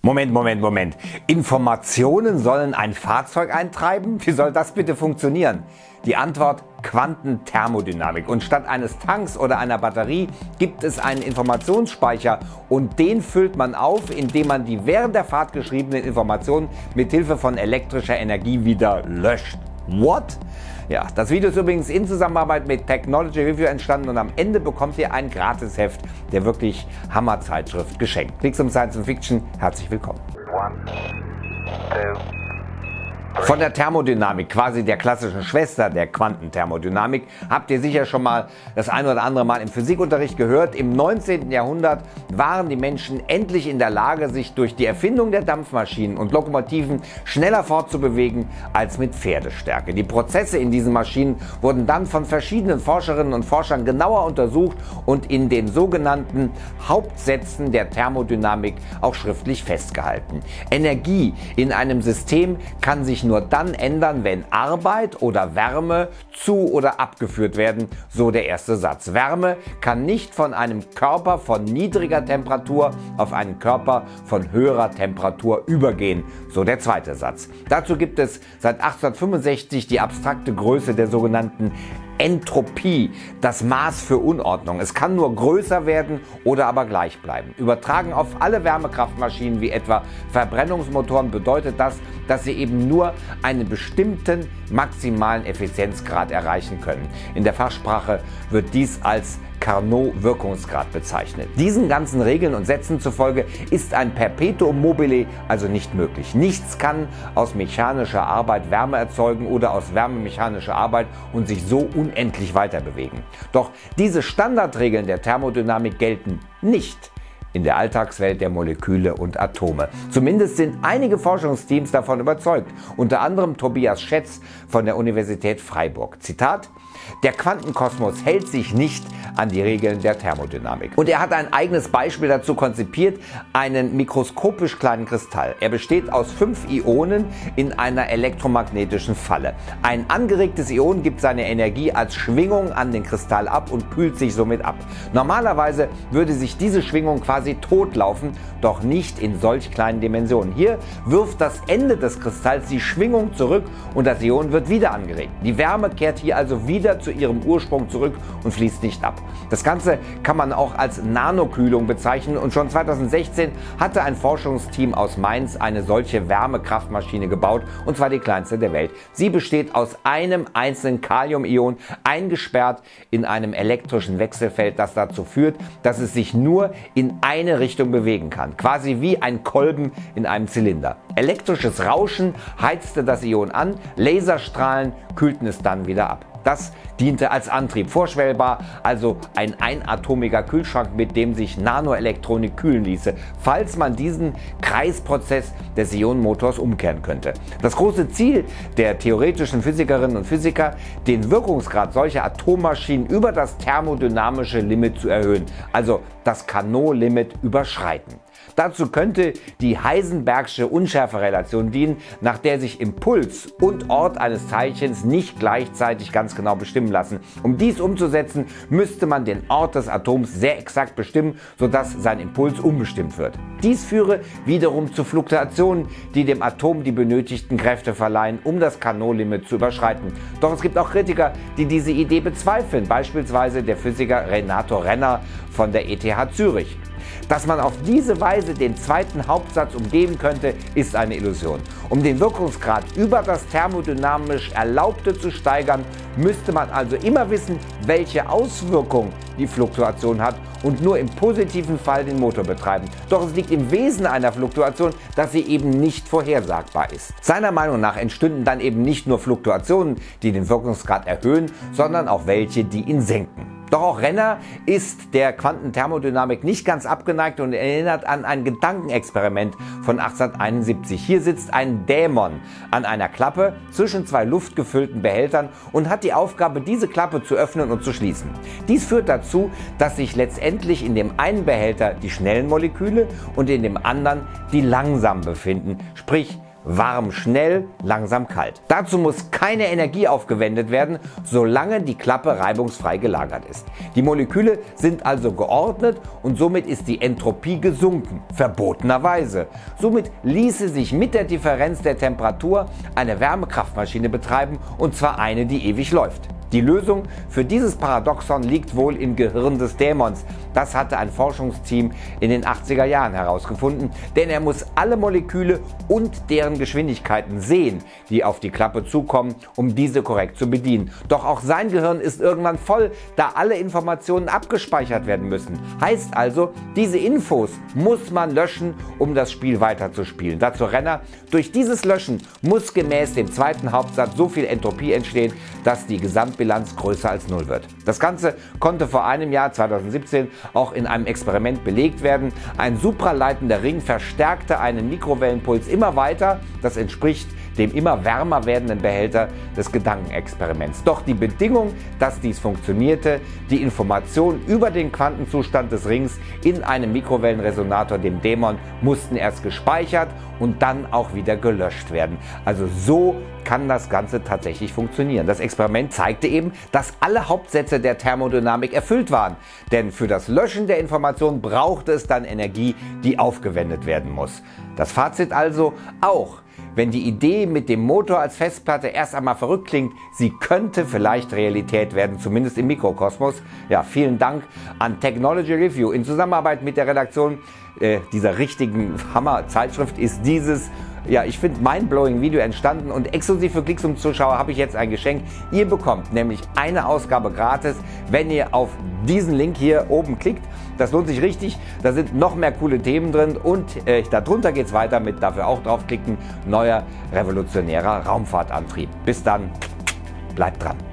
Moment. Informationen sollen ein Fahrzeug eintreiben? Wie soll das bitte funktionieren? Die Antwort: Quantenthermodynamik. Und statt eines Tanks oder einer Batterie gibt es einen Informationsspeicher und den füllt man auf, indem man die während der Fahrt geschriebenen Informationen mit Hilfe von elektrischer Energie wieder löscht. What? Ja, das Video ist übrigens in Zusammenarbeit mit Technology Review entstanden und am Ende bekommt ihr ein Gratisheft der wirklich Hammer-Zeitschrift geschenkt. Klicks um Science Fiction, herzlich willkommen. Von der Thermodynamik, quasi der klassischen Schwester der Quantenthermodynamik, habt ihr sicher schon mal das ein oder andere Mal im Physikunterricht gehört. Im 19. Jahrhundert waren die Menschen endlich in der Lage, sich durch die Erfindung der Dampfmaschinen und Lokomotiven schneller fortzubewegen als mit Pferdestärke. Die Prozesse in diesen Maschinen wurden dann von verschiedenen Forscherinnen und Forschern genauer untersucht und in den sogenannten Hauptsätzen der Thermodynamik auch schriftlich festgehalten. Energie in einem System kann sich nur dann ändern, wenn Arbeit oder Wärme zu- oder abgeführt werden, so der erste Satz. Wärme kann nicht von einem Körper von niedriger Temperatur auf einen Körper von höherer Temperatur übergehen, so der zweite Satz. Dazu gibt es seit 1865 die abstrakte Größe der sogenannten Entropie, das Maß für Unordnung. Es kann nur größer werden oder aber gleich bleiben. Übertragen auf alle Wärmekraftmaschinen wie etwa Verbrennungsmotoren bedeutet das, dass sie eben nur einen bestimmten maximalen Effizienzgrad erreichen können. In der Fachsprache wird dies als Carnot-Wirkungsgrad bezeichnet. Diesen ganzen Regeln und Sätzen zufolge ist ein Perpetuum mobile also nicht möglich. Nichts kann aus mechanischer Arbeit Wärme erzeugen oder aus Wärme mechanische Arbeit und sich so unendlich weiter bewegen. Doch diese Standardregeln der Thermodynamik gelten nicht in der Alltagswelt der Moleküle und Atome. Zumindest sind einige Forschungsteams davon überzeugt, unter anderem Tobias Schätz von der Universität Freiburg. Zitat: Der Quantenkosmos hält sich nicht an die Regeln der Thermodynamik. Und er hat ein eigenes Beispiel dazu konzipiert, einen mikroskopisch kleinen Kristall. Er besteht aus 5 Ionen in einer elektromagnetischen Falle. Ein angeregtes Ion gibt seine Energie als Schwingung an den Kristall ab und kühlt sich somit ab. Normalerweise würde sich diese Schwingung quasi totlaufen, doch nicht in solch kleinen Dimensionen. Hier wirft das Ende des Kristalls die Schwingung zurück und das Ion wird wieder angeregt. Die Wärme kehrt hier also wieder zu ihrem Ursprung zurück und fließt nicht ab. Das Ganze kann man auch als Nanokühlung bezeichnen und schon 2016 hatte ein Forschungsteam aus Mainz eine solche Wärmekraftmaschine gebaut, und zwar die kleinste der Welt. Sie besteht aus einem einzelnen Kaliumion, eingesperrt in einem elektrischen Wechselfeld, das dazu führt, dass es sich nur in eine Richtung bewegen kann, quasi wie ein Kolben in einem Zylinder. Elektrisches Rauschen heizte das Ion an, Laserstrahlen kühlten es dann wieder ab. Das diente als Antrieb, vorstellbar also ein einatomiger Kühlschrank, mit dem sich Nanoelektronik kühlen ließe, falls man diesen Kreisprozess des Ionenmotors umkehren könnte. Das große Ziel der theoretischen Physikerinnen und Physiker, den Wirkungsgrad solcher Atommaschinen über das thermodynamische Limit zu erhöhen, also das Carnot-Limit überschreiten. Dazu könnte die Heisenbergsche Unschärferelation dienen, nach der sich Impuls und Ort eines Teilchens nicht gleichzeitig ganz genau bestimmen lassen. Um dies umzusetzen, müsste man den Ort des Atoms sehr exakt bestimmen, sodass sein Impuls unbestimmt wird. Dies führe wiederum zu Fluktuationen, die dem Atom die benötigten Kräfte verleihen, um das Carnot-Limit zu überschreiten. Doch es gibt auch Kritiker, die diese Idee bezweifeln, beispielsweise der Physiker Renato Renner von der ETH Zürich. Dass man auf diese Weise den zweiten Hauptsatz umgehen könnte, ist eine Illusion. Um den Wirkungsgrad über das thermodynamisch Erlaubte zu steigern, müsste man also immer wissen, welche Auswirkung die Fluktuation hat und nur im positiven Fall den Motor betreiben. Doch es liegt im Wesen einer Fluktuation, dass sie eben nicht vorhersagbar ist. Seiner Meinung nach entstünden dann eben nicht nur Fluktuationen, die den Wirkungsgrad erhöhen, sondern auch welche, die ihn senken. Doch auch Renner ist der Quantenthermodynamik nicht ganz abgeneigt und erinnert an ein Gedankenexperiment von 1871. Hier sitzt ein Dämon an einer Klappe zwischen 2 luftgefüllten Behältern und hat die Aufgabe, diese Klappe zu öffnen und zu schließen. Dies führt dazu, dass sich letztendlich in dem einen Behälter die schnellen Moleküle und in dem anderen die langsamen befinden, sprich warm schnell, langsam kalt. Dazu muss keine Energie aufgewendet werden, solange die Klappe reibungsfrei gelagert ist. Die Moleküle sind also geordnet und somit ist die Entropie gesunken, verbotenerweise. Somit ließe sich mit der Differenz der Temperatur eine Wärmekraftmaschine betreiben, und zwar eine, die ewig läuft. Die Lösung für dieses Paradoxon liegt wohl im Gehirn des Dämons. Das hatte ein Forschungsteam in den 80er Jahren herausgefunden, denn er muss alle Moleküle und deren Geschwindigkeiten sehen, die auf die Klappe zukommen, um diese korrekt zu bedienen. Doch auch sein Gehirn ist irgendwann voll, da alle Informationen abgespeichert werden müssen. Heißt also, diese Infos muss man löschen, um das Spiel weiterzuspielen. Dazu Renner: Durch dieses Löschen muss gemäß dem zweiten Hauptsatz so viel Entropie entstehen, dass die Gesamtbilanz größer als 0 wird. Das Ganze konnte vor einem Jahr, 2017, auch in einem Experiment belegt werden. Ein supraleitender Ring verstärkte einen Mikrowellenpuls immer weiter. Das entspricht dem immer wärmer werdenden Behälter des Gedankenexperiments. Doch die Bedingung, dass dies funktionierte: die Informationen über den Quantenzustand des Rings in einem Mikrowellenresonator, dem Dämon, mussten erst gespeichert und dann auch wieder gelöscht werden. Also so kann das Ganze tatsächlich funktionieren. Das Experiment zeigte eben, dass alle Hauptsätze der Thermodynamik erfüllt waren. Denn für das Löschen der Information brauchte es dann Energie, die aufgewendet werden muss. Das Fazit also: Auch wenn die Idee mit dem Motor als Festplatte erst einmal verrückt klingt, sie könnte vielleicht Realität werden, zumindest im Mikrokosmos. Ja, vielen Dank an Technology Review. In Zusammenarbeit mit der Redaktion dieser richtigen Hammer-Zeitschrift ist dieses, ja, ich finde, mindblowing Video entstanden, und exklusiv für Klicks und Zuschauer habe ich jetzt ein Geschenk. Ihr bekommt nämlich eine Ausgabe gratis, wenn ihr auf diesen Link hier oben klickt. Das lohnt sich richtig, da sind noch mehr coole Themen drin, und darunter geht es weiter mit, dafür auch draufklicken, neuer revolutionärer Raumfahrtantrieb. Bis dann, bleibt dran.